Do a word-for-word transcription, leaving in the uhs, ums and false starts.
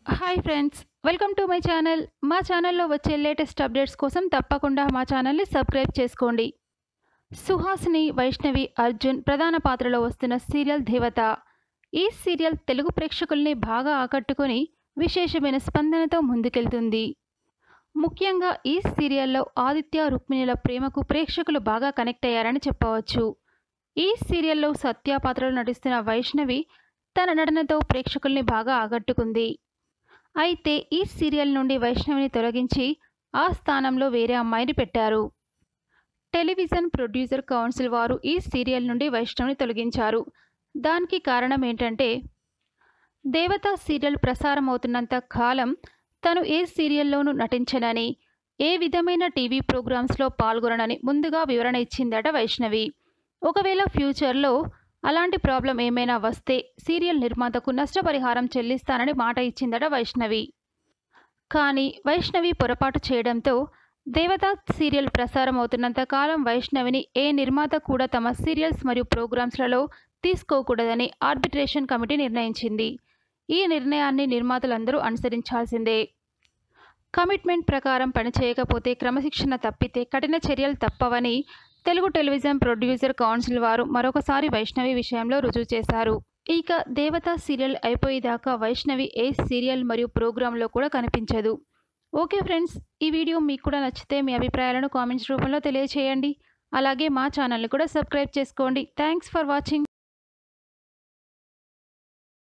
Hi friends, welcome to my channel. మా ఛానల్లో వచ్చే లేటెస్ట్ అప్డేట్స్ కోసం తప్పకుండా మా ఛానల్ని సబ్స్క్రైబ్ చేసుకోండి. సుహాసిని, వైష్ణవి, అర్జున్ ప్రధాన పాత్రలో వస్తున్న సీరియల్ దేవత. ఈ సీరియల్ తెలుగు ప్రేక్షకుల్ని బాగా ఆకట్టుకొని విశేషమైన స్పందనతో ముందుకెళ్తుంది. ముఖ్యంగా ఈ సీరియల్లో ఆదిత్య, రుక్మిణిల ప్రేమకు ప్రేక్షకులు బాగా కనెక్ట్ అయ్యారని చెప్పవచ్చు. ఈ సీరియల్లో సత్య పాత్రలో నటిస్తున్న వైష్ణవి తన నటనతో ప్రేక్షకుల్ని బాగా ఆకట్టుకుంది. అయితే ఈ సీరియల్ నుండి వైష్ణవిని తొలగించి ఆ స్థానంలో వేరే అమ్మాయిని పెట్టారు. టెలివిజన్ ప్రొడ్యూసర్ కౌన్సిల్ వారు ఈ సీరియల్ నుండి వైష్ణవిని తొలగించారు. దానికి కారణం ఏంటంటే, దేవతా సీరియల్ ప్రసారం అవుతున్నంత కాలం తను ఏ సీరియల్లోనూ నటించనని, ఏ విధమైన టీవీ ప్రోగ్రామ్స్లో పాల్గొనని ముందుగా వివరణ ఇచ్చిందట వైష్ణవి. ఒకవేళ ఫ్యూచర్లో అలాంటి ప్రాబ్లం ఏమైనా వస్తే సీరియల్ నిర్మాతకు నష్టపరిహారం చెల్లిస్తానని మాట ఇచ్చిందట వైష్ణవి. కానీ వైష్ణవి పొరపాటు చేయడంతో దేవతా సీరియల్ ప్రసారం అవుతున్నంత కాలం వైష్ణవిని ఏ నిర్మాత కూడా తమ సీరియల్స్ మరియు ప్రోగ్రామ్స్లలో తీసుకోకూడదని ఆర్బిట్రేషన్ కమిటీ నిర్ణయించింది. ఈ నిర్ణయాన్ని నిర్మాతలందరూ అనుసరించాల్సిందే. కమిట్మెంట్ ప్రకారం పనిచేయకపోతే క్రమశిక్షణ తప్పితే కఠిన చర్యలు తప్పవని తెలుగు టెలివిజన్ ప్రొడ్యూసర్ కౌన్సిల్ వారు మరొకసారి వైష్ణవి విషయంలో రుజువు చేశారు. ఇక దేవతా సీరియల్ అయిపోయేదాకా వైష్ణవి ఏ సీరియల్ మరియు ప్రోగ్రాంలో కూడా కనిపించదు. ఓకే ఫ్రెండ్స్, ఈ వీడియో మీకు కూడా నచ్చితే మీ అభిప్రాయాలను కామెంట్స్ రూపంలో తెలియచేయండి. అలాగే మా ఛానల్ని కూడా సబ్స్క్రైబ్ చేసుకోండి. Thanks for watching.